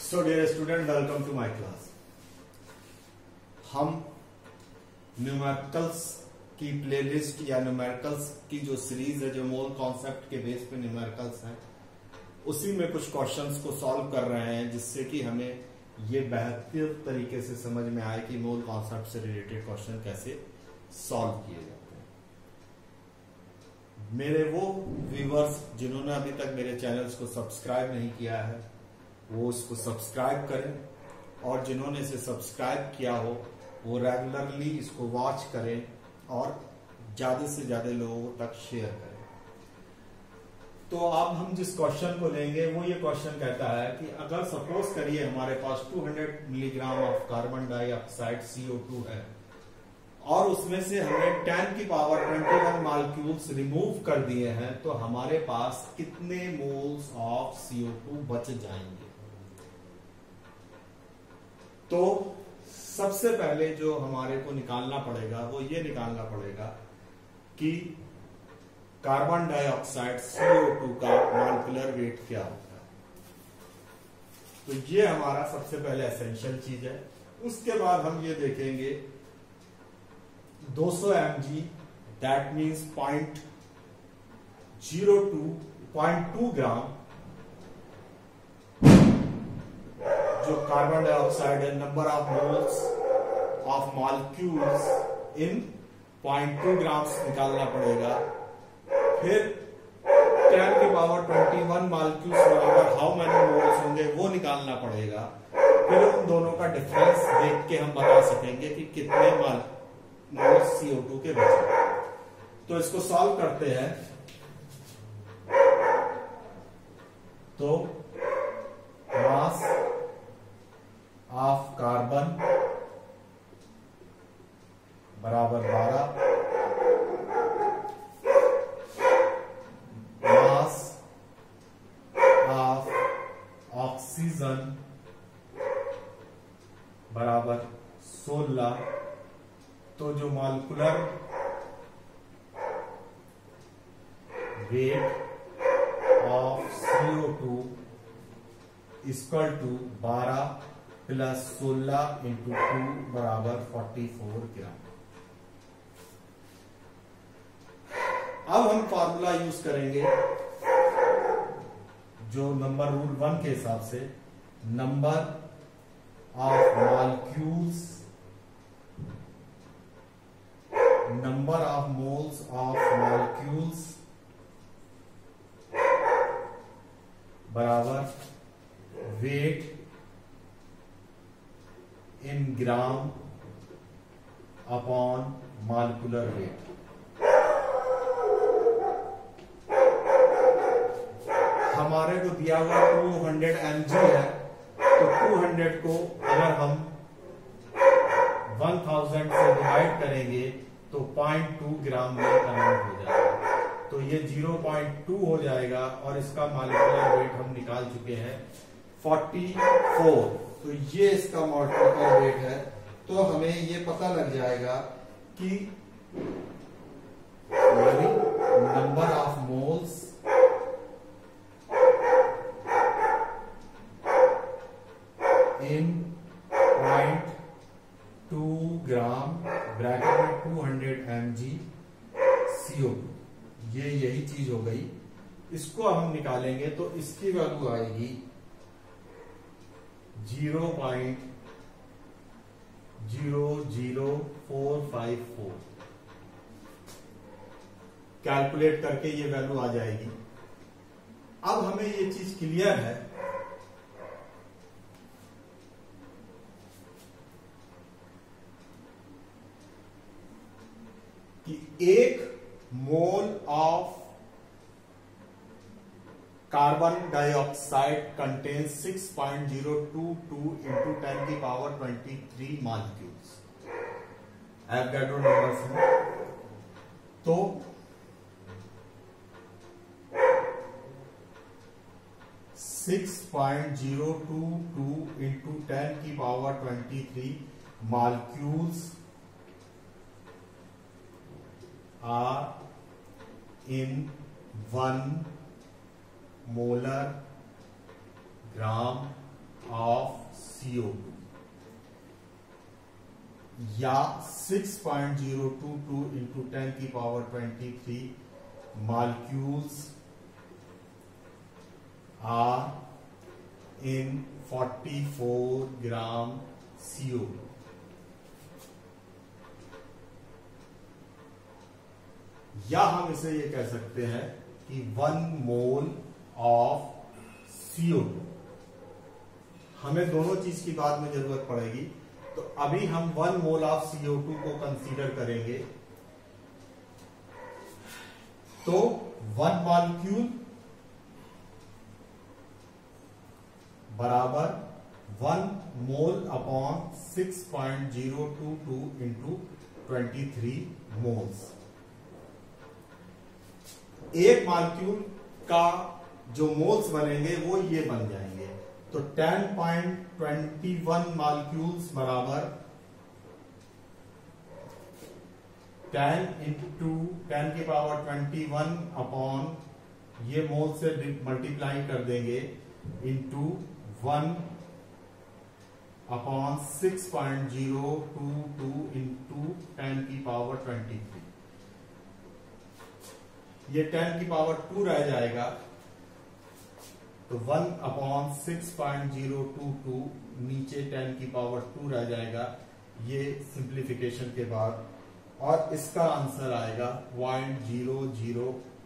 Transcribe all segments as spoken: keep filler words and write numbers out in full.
So dear student, welcome to my class. हम numericals की playlist या न्यूमेरिकल्स की जो सीरीज है, जो मोल कॉन्सेप्ट के बेस पे न्यूमेरिकल्स हैं, उसी में कुछ क्वेश्चंस को सॉल्व कर रहे हैं, जिससे कि हमें ये बेहतर तरीके से समझ में आए कि मोल कॉन्सेप्ट से रिलेटेड क्वेश्चन कैसे सॉल्व किए जाते हैं। मेरे वो व्यूअर्स जिन्होंने अभी तक मेरे चैनल्स को सब्सक्राइब नहीं किया है, वो उसको सब्सक्राइब करें, और जिन्होंने इसे सब्सक्राइब किया हो वो रेगुलरली इसको वॉच करें और ज्यादा से ज्यादा लोगों तक शेयर करें। तो अब हम जिस क्वेश्चन को लेंगे वो ये क्वेश्चन कहता है कि अगर सपोज करिए हमारे पास दो सौ milligram of carbon dioxide C O two है और उसमें से हमने टेन की पावर इक्कीस मॉलिक्यूल्स रिमूव कर दिए हैं, तो हमारे पास कितने moles of C O two बच जाएंगे। तो सबसे पहले जो हमारे को निकालना पड़ेगा वो ये निकालना पड़ेगा कि carbon dioxide C O two का मॉलिक्यूलर वेट क्या होता है। तो ये हमारा सबसे पहले एसेंशियल चीज है। उसके बाद हम ये देखेंगे दो सौ M G, that means point zero two point two gram जो कार्बन डाइऑक्साइड है, number of moles of molecules in point two grams निकालना पड़ेगा। फिर टेन की पावर इक्कीस मॉलिक्यूल्स बराबर हाउ मेनी मोल्स होंगे वो निकालना पड़ेगा। फिर उन दोनों का डिफरेंस देख के हम बता सकेंगे कि कितने मोल्स सी ओ टू के बचे। तो इसको सॉल्व करते हैं। तो मास ऑफ कार्बन बराबर बारह, मास ऑफ ऑक्सीजन बराबर सोलह। तो जो molecular weight of C O two equal to बारह प्लस सोलह इंटू टू बराबर फोर्टी फोर ग्राम। अब हम फॉर्मूला यूज करेंगे जो नंबर रूल वन के हिसाब से, number of molecules number of moles of molecules बराबर weight in gram upon molecular weight. हमारे को दिया हुआ दो सौ एम जी है, तो दो सौ को अगर हम हज़ार से डिवाइड करेंगे तो पॉइंट टू ग्राम में कन्वर्ट हो जाएगा। तो ये ज़ीरो पॉइंट टू हो जाएगा और इसका मॉलिक्यूलर वेट हम निकाल चुके हैं चौवालीस। तो ये इसका मॉलिक्यूलर वेट है। तो हमें ये पता लग जाएगा कि यानी number of moles in point two gram bracket में two hundred M G C O two, ये यही चीज हो गई। इसको हम निकालेंगे तो इसकी वैल्यू आएगी zero point zero zero four five four. Calculate करके ये वैल्यू आ जाएगी। अब हमें ये चीज क्लियर है कि एक mole of carbon dioxide contains six point zero two two into ten की power twenty three molecules. Avogadro numbers हैं। तो six point zero two two into ten की power twenty three molecules are in one molar gram of C O two या six point zero two two into ten की power twenty three molecules are in forty four gram C O two. या हम इसे ये कह सकते हैं कि one mole of C O two. हमें दोनों चीज की बाद में जरूरत पड़ेगी, तो अभी हम one mole of C O two को कंसीडर करेंगे। तो वन मॉलिक्यूल बराबर one mole upon six point zero two two into twenty three moles. एक मॉलिक्यूल का जो मोल्स बनेंगे वो ये बन जाएंगे। तो ten point twenty one molecules बराबर टेन इंटू टेन की पावर ट्वेंटी वन अपॉन ये मोल से मल्टीप्लाई कर देंगे into one upon six point zero two two into ten की पावर ट्वेंटी थ्री। ये टेन की पावर टू रह जाएगा, तो one upon six point zero two two नीचे टेन की पावर टू रह जाएगा ये सिंप्लीफिकेशन के बाद, और इसका आंसर आएगा point zero zero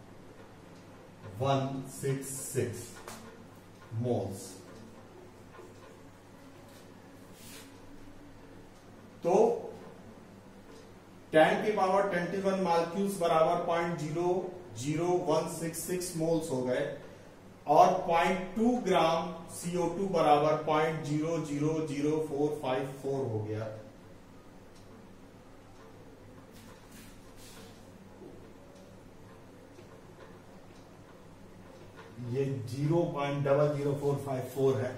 one six six moles. तो टेन की पावर ट्वेंटी वन मॉलिक्यूल्स बराबर point zero zero one six six moles हो गए, और point two gram C O two बराबर point zero zero zero four five four हो गया। ये zero point double zero four five four है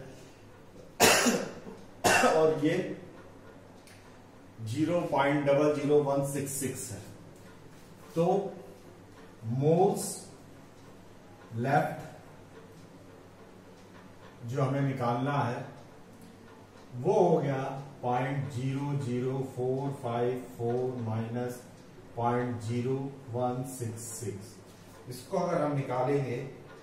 और ये zero point double zero one six six है। तो मोल्स लेफ्ट जो हमें निकालना है वो हो गया point zero zero four five four minus point zero one six six. इसको अगर हम निकालेंगे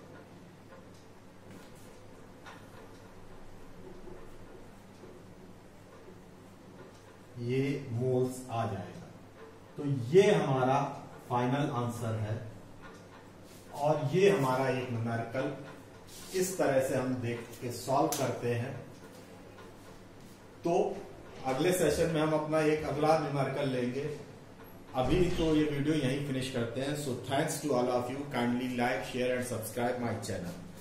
ये मोल्स आ जाएगा। तो ये हमारा फाइनल आंसर है, और ये हमारा एक न्यूमेरिकल इस तरह से हम देख के सॉल्व करते हैं। तो अगले सेशन में हम अपना एक अगला न्यूमेरिकल लेंगे। अभी तो ये वीडियो यहीं फिनिश करते हैं। So thanks to all of you. Kindly like share and subscribe my channel.